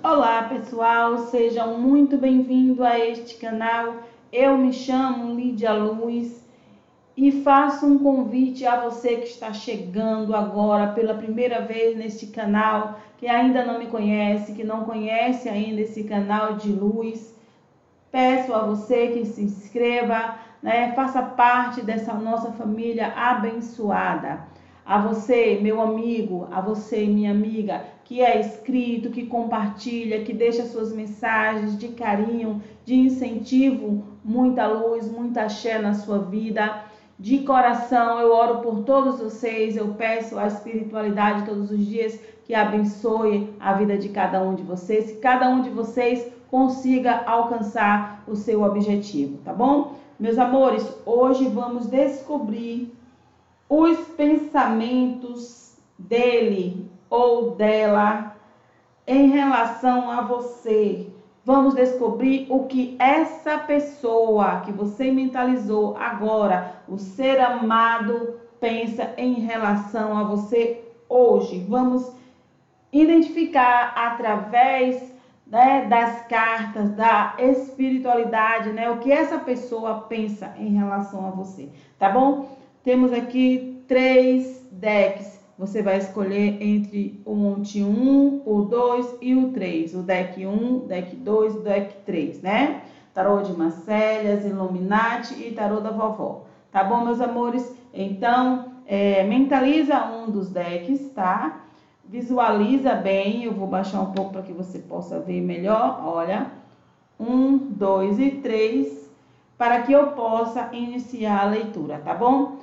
Olá pessoal, sejam muito bem-vindos a este canal. Eu me chamo Lídia Luz e faço um convite a você que está chegando agora pela primeira vez neste canal, que ainda não me conhece, que não conhece ainda esse canal de luz. Peço a você que se inscreva, faça parte dessa nossa família abençoada. A você, meu amigo, a você, minha amiga, que é inscrito, que compartilha, que deixa suas mensagens de carinho, de incentivo, muita luz, muita axé na sua vida. De coração, eu oro por todos vocês, eu peço a espiritualidade todos os dias que abençoe a vida de cada um de vocês, que cada um de vocês consiga alcançar o seu objetivo, tá bom? Meus amores, hoje vamos descobrir os pensamentos dele ou dela em relação a você. Vamos descobrir o que essa pessoa que você mentalizou agora, o ser amado, pensa em relação a você hoje. Vamos identificar através das cartas, da espiritualidade, o que essa pessoa pensa em relação a você, tá bom? Temos aqui 3 decks. Você vai escolher entre o monte 1, o 2 e o 3. O deck 1, deck 2 e o deck 3, né? Tarô de Marcélias, Illuminati e tarô da vovó. Tá bom, meus amores? Então, mentaliza um dos decks, tá? Visualiza bem. Eu vou baixar um pouco para que você possa ver melhor. Olha, 1, 2 e 3, para que eu possa iniciar a leitura, tá bom?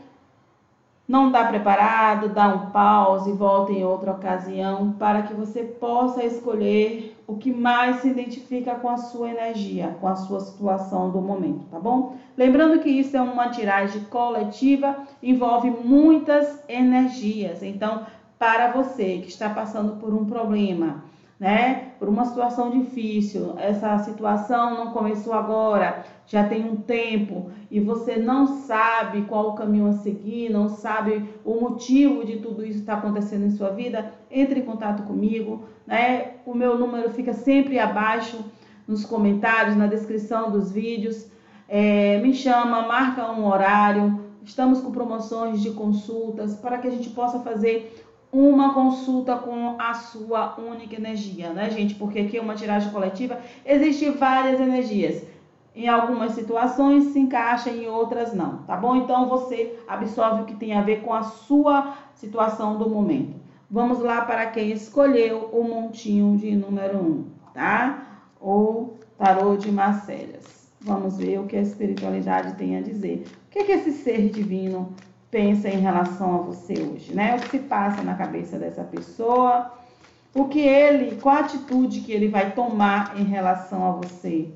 Não está preparado, dá um pause, volta em outra ocasião, para que você possa escolher o que mais se identifica com a sua energia, com a sua situação do momento, tá bom? Lembrando que isso é uma tiragem coletiva, envolve muitas energias. Então, para você que está passando por um problema, por uma situação difícil, essa situação não começou agora, já tem um tempo e você não sabe qual o caminho a seguir, não sabe o motivo de tudo isso estar acontecendo em sua vida, entre em contato comigo, O meu número fica sempre abaixo nos comentários, na descrição dos vídeos. Me chama, marca um horário, estamos com promoções de consultas para que a gente possa fazer uma consulta com a sua única energia, gente? Porque aqui é uma tiragem coletiva, existem várias energias. Em algumas situações se encaixa, em outras não, tá bom? Então você absorve o que tem a ver com a sua situação do momento. Vamos lá para quem escolheu o montinho de número 1, tá? O tarô de Marcélias. Vamos ver o que a espiritualidade tem a dizer. O que esse ser divino pensa em relação a você hoje, O que se passa na cabeça dessa pessoa, qual a atitude que ele vai tomar em relação a você,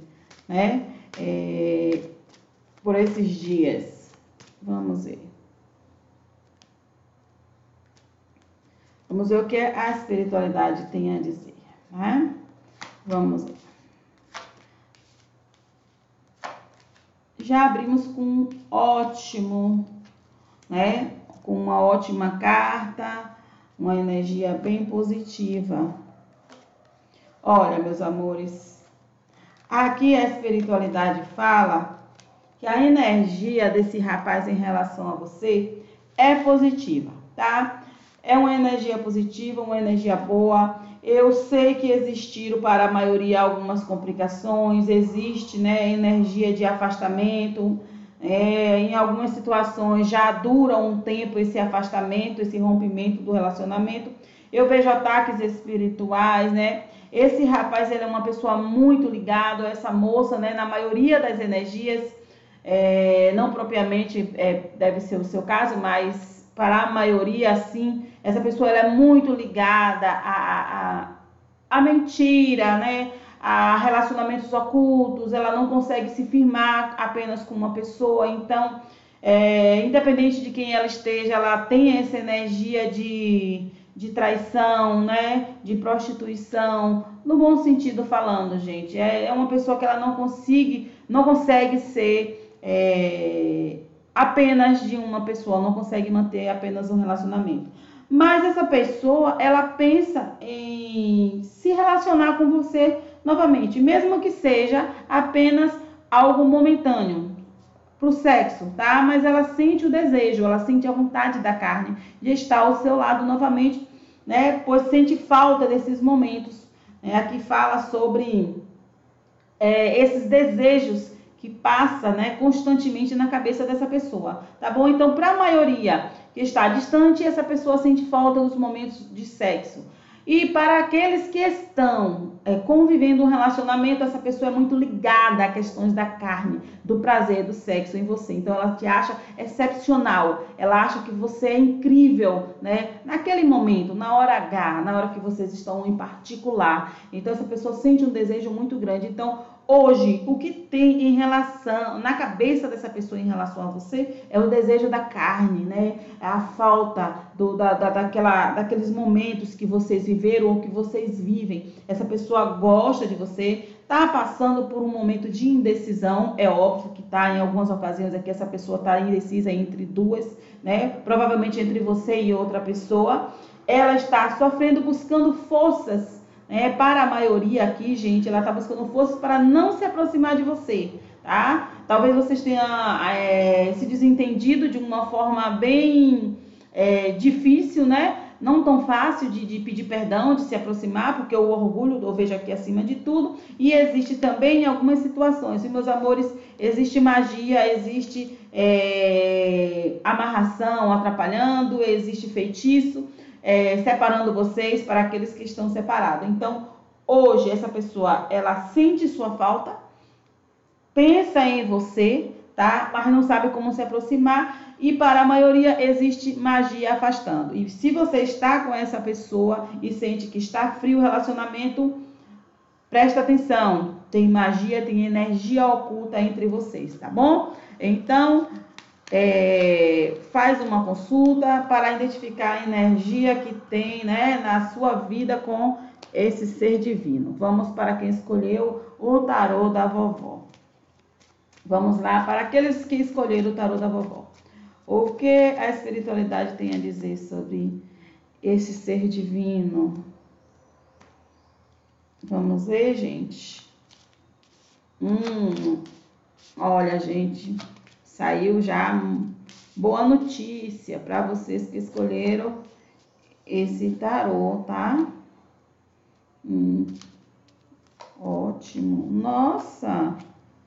por esses dias. Vamos ver. Vamos ver o que a espiritualidade tem a dizer, Vamos ver. Já abrimos com um ótimo, com uma ótima carta, uma energia bem positiva. Olha, meus amores, aqui a espiritualidade fala que a energia desse rapaz em relação a você é positiva, tá? É uma energia positiva, uma energia boa. Eu sei que existiram para a maioria algumas complicações, existe, energia de afastamento. Em algumas situações já dura um tempo esse afastamento, esse rompimento do relacionamento. Eu vejo ataques espirituais, Esse rapaz, ele é uma pessoa muito ligada, essa moça, na maioria das energias, não propriamente deve ser o seu caso, mas para a maioria, sim, essa pessoa ela é muito ligada à mentira, a relacionamentos ocultos. Ela não consegue se firmar apenas com uma pessoa. Então, independente de quem ela esteja, ela tem essa energia de traição, de prostituição, no bom sentido falando, gente. É uma pessoa que ela não consegue ser apenas de uma pessoa, não consegue manter apenas um relacionamento. Mas essa pessoa, ela pensa em se relacionar relacionar com você novamente, mesmo que seja apenas algo momentâneo pro sexo, tá? Mas ela sente o desejo, ela sente a vontade da carne de estar ao seu lado novamente, né? Pois sente falta desses momentos. Aqui fala sobre esses desejos que passa, né, constantemente na cabeça dessa pessoa, tá bom? Então, para a maioria que está distante, essa pessoa sente falta dos momentos de sexo. E para aqueles que estão convivendo um relacionamento, essa pessoa é muito ligada a questões da carne, do prazer, do sexo em você. Então ela te acha excepcional, ela acha que você é incrível, né? Naquele momento, na hora H, na hora que vocês estão em particular. Então essa pessoa sente um desejo muito grande. Então hoje, o que tem em relação, na cabeça dessa pessoa em relação a você, é o desejo da carne, né? A falta daqueles momentos que vocês viveram ou que vocês vivem. Essa pessoa gosta de você, tá passando por um momento de indecisão, é óbvio que tá, em algumas ocasiões aqui essa pessoa tá indecisa entre duas, né? Provavelmente entre você e outra pessoa. Ela está sofrendo, buscando forças. Para a maioria aqui, gente, ela está buscando forças para não se aproximar de você, tá? Talvez vocês tenham se desentendido de uma forma bem difícil, né? Não tão fácil de pedir perdão, de se aproximar, porque o orgulho eu vejo aqui acima de tudo. E existe também em algumas situações, e meus amores, existe magia, existe amarração atrapalhando, existe feitiço. Separando vocês para aqueles que estão separados. Então, hoje, essa pessoa, ela sente sua falta, pensa em você, tá? Mas não sabe como se aproximar. E para a maioria, existe magia afastando. E se você está com essa pessoa e sente que está frio o relacionamento, presta atenção. Tem magia, tem energia oculta entre vocês, tá bom? Então, faz uma consulta para identificar a energia que tem, né, na sua vida com esse ser divino. Vamos para quem escolheu o tarô da vovó. Vamos lá para aqueles que escolheram o tarô da vovó. O que a espiritualidade tem a dizer sobre esse ser divino? Vamos ver, gente. Olha, gente, saiu já boa notícia para vocês que escolheram esse tarô, tá? Ótimo. Nossa!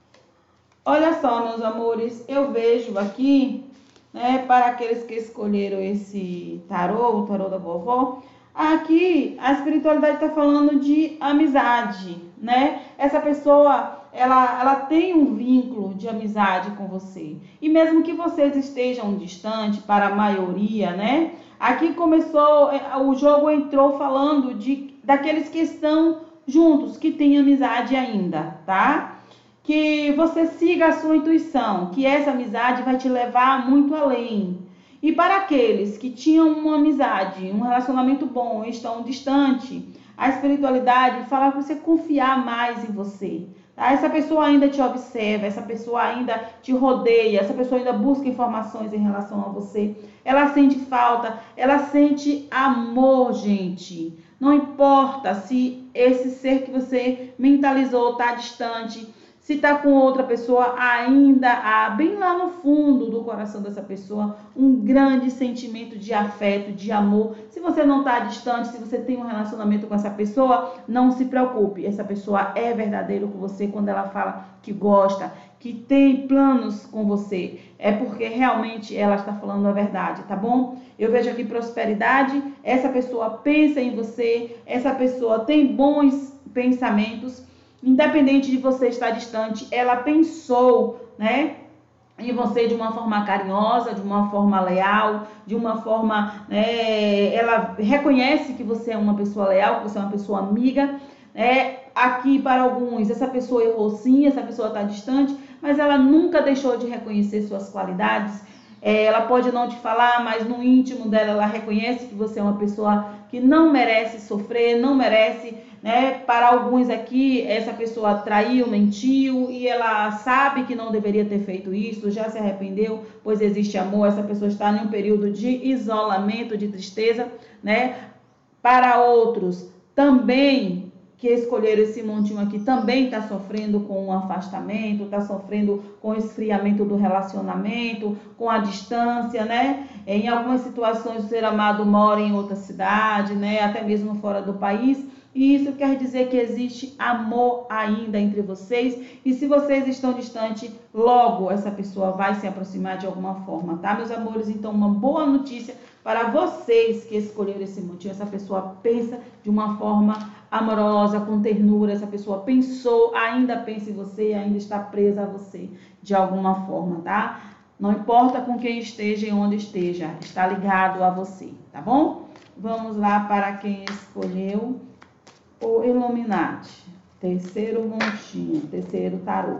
Olha só, meus amores, eu vejo aqui, né, para aqueles que escolheram esse tarô, o tarô da vovó, aqui a espiritualidade está falando de amizade, né? Essa pessoa, ela tem um vínculo de amizade com você. E mesmo que vocês estejam distantes, para a maioria, né? Aqui começou, o jogo entrou falando daqueles que estão juntos, que têm amizade ainda, tá? Que você siga a sua intuição, que essa amizade vai te levar muito além. E para aqueles que tinham uma amizade, um relacionamento bom e estão distantes, a espiritualidade fala para você confiar mais em você. Tá? Essa pessoa ainda te observa, essa pessoa ainda te rodeia, essa pessoa ainda busca informações em relação a você. Ela sente falta, ela sente amor, gente. Não importa se esse ser que você mentalizou está distante, se está com outra pessoa, ainda há, bem lá no fundo do coração dessa pessoa, um grande sentimento de afeto, de amor. Se você não está distante, se você tem um relacionamento com essa pessoa, não se preocupe. Essa pessoa é verdadeira com você quando ela fala que gosta, que tem planos com você. É porque realmente ela está falando a verdade, tá bom? Eu vejo aqui prosperidade, essa pessoa pensa em você, essa pessoa tem bons pensamentos. Independente de você estar distante, ela pensou, né, em você de uma forma carinhosa, de uma forma leal, de uma forma, ela reconhece que você é uma pessoa leal, que você é uma pessoa amiga. Aqui para alguns, essa pessoa errou sim, essa pessoa está distante, mas ela nunca deixou de reconhecer suas qualidades. Ela pode não te falar, mas no íntimo dela ela reconhece que você é uma pessoa que não merece sofrer, não merece, né? Para alguns aqui, essa pessoa traiu, mentiu e ela sabe que não deveria ter feito isso, já se arrependeu, pois existe amor. Essa pessoa está em um período de isolamento, de tristeza, né? Para outros, também que escolheram esse montinho aqui também está sofrendo com um afastamento, está sofrendo com o esfriamento do relacionamento, com a distância, né? Em algumas situações o ser amado mora em outra cidade, né? Até mesmo fora do país. E isso quer dizer que existe amor ainda entre vocês. E se vocês estão distantes, logo essa pessoa vai se aproximar de alguma forma, tá, meus amores? Então, uma boa notícia para vocês que escolheram esse motivo. Essa pessoa pensa de uma forma amorosa, com ternura. Essa pessoa pensou, ainda pensa em você, ainda está presa a você de alguma forma, tá? Não importa com quem esteja e onde esteja, está ligado a você, tá bom? Vamos lá para quem escolheu o Illuminati, terceiro montinho, terceiro tarô.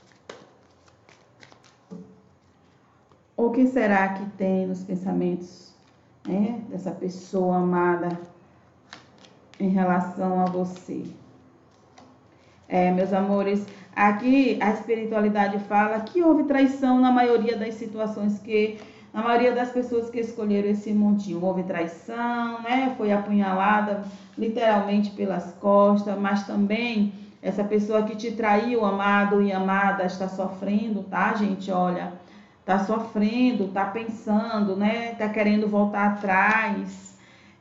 O que será que tem nos pensamentos, né, dessa pessoa amada em relação a você? Meus amores, aqui a espiritualidade fala que houve traição na maioria das situações na maioria das pessoas que escolheram esse montinho. Houve traição, né? Foi apunhalada literalmente pelas costas, mas também essa pessoa que te traiu, amado e amada, está sofrendo, tá, gente? Olha, tá sofrendo, tá pensando, né? Tá querendo voltar atrás.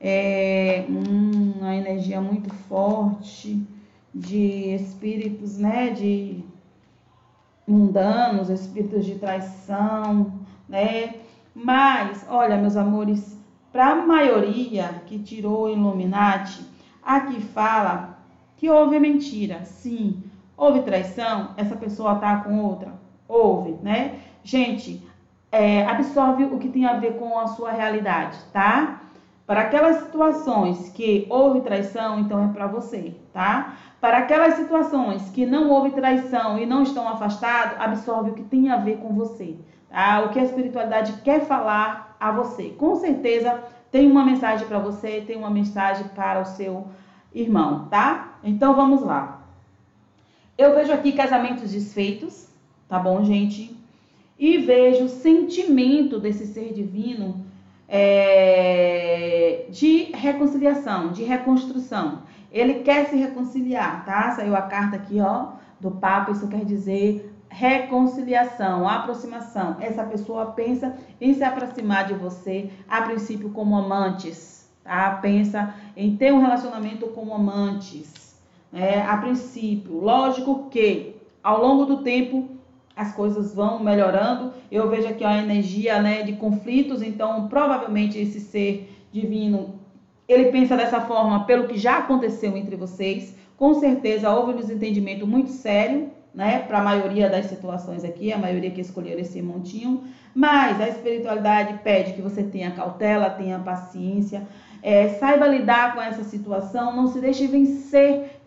Uma energia muito forte de espíritos, né? De mundanos, espíritos de traição, né? Mas, olha, meus amores, para a maioria que tirou o Illuminati, aqui fala que houve mentira. Sim, houve traição, essa pessoa tá com outra. Houve, né? Gente, absorve o que tem a ver com a sua realidade, tá? Para aquelas situações que houve traição, então é para você, tá? Para aquelas situações que não houve traição e não estão afastados, absorve o que tem a ver com você, tá? O que a espiritualidade quer falar a você. Com certeza tem uma mensagem para você, tem uma mensagem para o seu irmão, tá? Então vamos lá. Eu vejo aqui casamentos desfeitos, tá bom, gente? E vejo o sentimento desse ser divino de reconciliação, de reconstrução. Ele quer se reconciliar, tá? Saiu a carta aqui, ó, do Papa. Isso quer dizer reconciliação, aproximação. Essa pessoa pensa em se aproximar de você, a princípio como amantes, tá? Pensa em ter um relacionamento como amantes, a princípio. Lógico que ao longo do tempo as coisas vão melhorando. Eu vejo aqui a energia, né, de conflitos, então provavelmente esse ser divino, ele pensa dessa forma pelo que já aconteceu entre vocês. Com certeza houve um desentendimento muito sério, né, para a maioria das situações aqui, a maioria que escolheram esse montinho, mas a espiritualidade pede que você tenha cautela, tenha paciência, saiba lidar com essa situação, não se deixe vencer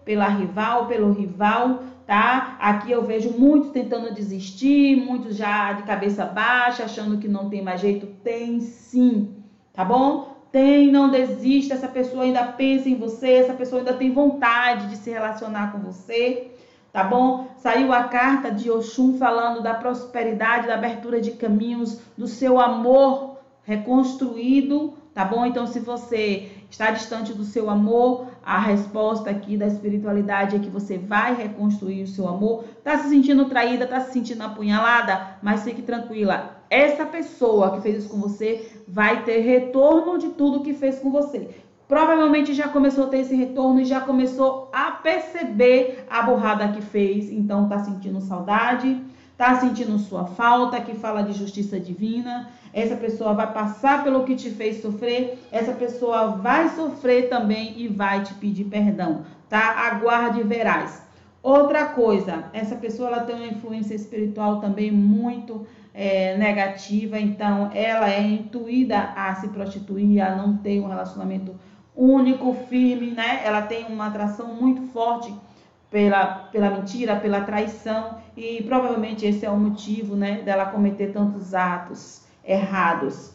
pelo rival, tá? Aqui eu vejo muitos tentando desistir, muitos já de cabeça baixa, achando que não tem mais jeito. Tem sim, tá bom? Tem, não desista, essa pessoa ainda pensa em você, essa pessoa ainda tem vontade de se relacionar com você, tá bom? Saiu a carta de Oxum falando da prosperidade, da abertura de caminhos, do seu amor reconstruído, tá bom? Então, se você está distante do seu amor, a resposta aqui da espiritualidade é que você vai reconstruir o seu amor. Tá se sentindo traída, tá se sentindo apunhalada, mas fique tranquila. Essa pessoa que fez isso com você vai ter retorno de tudo que fez com você. Provavelmente já começou a ter esse retorno e já começou a perceber a burrada que fez. Então tá sentindo saudade, tá sentindo sua falta, que fala de justiça divina. Essa pessoa vai passar pelo que te fez sofrer, essa pessoa vai sofrer também e vai te pedir perdão, tá? Aguarde e verás. Outra coisa, essa pessoa ela tem uma influência espiritual também muito negativa, então ela é intuída a se prostituir, a não ter um relacionamento único, firme, né? Ela tem uma atração muito forte pela mentira, pela traição, e provavelmente esse é o motivo, né, dela cometer tantos atos errados.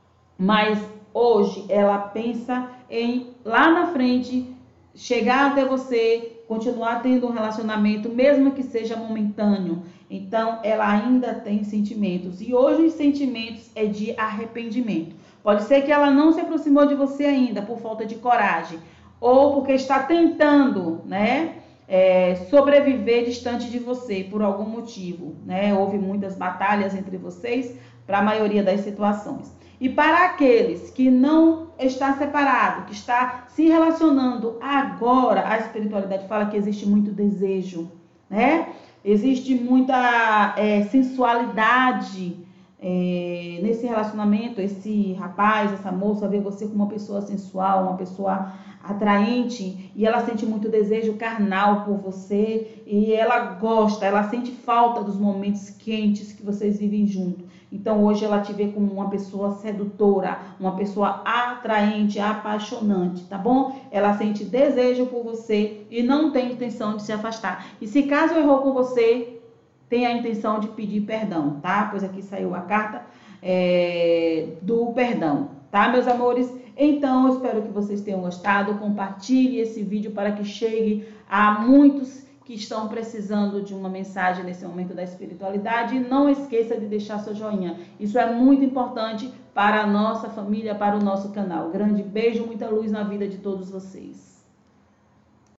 Mas hoje ela pensa em lá na frente chegar até você, continuar tendo um relacionamento, mesmo que seja momentâneo. Então ela ainda tem sentimentos, e hoje os sentimentos é de arrependimento. Pode ser que ela não se aproximou de você ainda por falta de coragem, ou porque está tentando, né, sobreviver distante de você por algum motivo, né? Houve muitas batalhas entre vocês para a maioria das situações. E para aqueles que não está separado, que está se relacionando agora, a espiritualidade fala que existe muito desejo, né? Existe muita sensualidade nesse relacionamento. Esse rapaz, essa moça vê você como uma pessoa sensual, uma pessoa atraente, e ela sente muito desejo carnal por você, e ela gosta, ela sente falta dos momentos quentes que vocês vivem junto. Então hoje ela te vê como uma pessoa sedutora, uma pessoa atraente, apaixonante, tá bom? Ela sente desejo por você e não tem intenção de se afastar. E se caso errou com você, tem a intenção de pedir perdão, tá? Pois aqui saiu a carta do perdão, tá, meus amores? Então, eu espero que vocês tenham gostado. Compartilhe esse vídeo para que chegue a muitos que estão precisando de uma mensagem nesse momento da espiritualidade. E não esqueça de deixar seu joinha. Isso é muito importante para a nossa família, para o nosso canal. Grande beijo, muita luz na vida de todos vocês.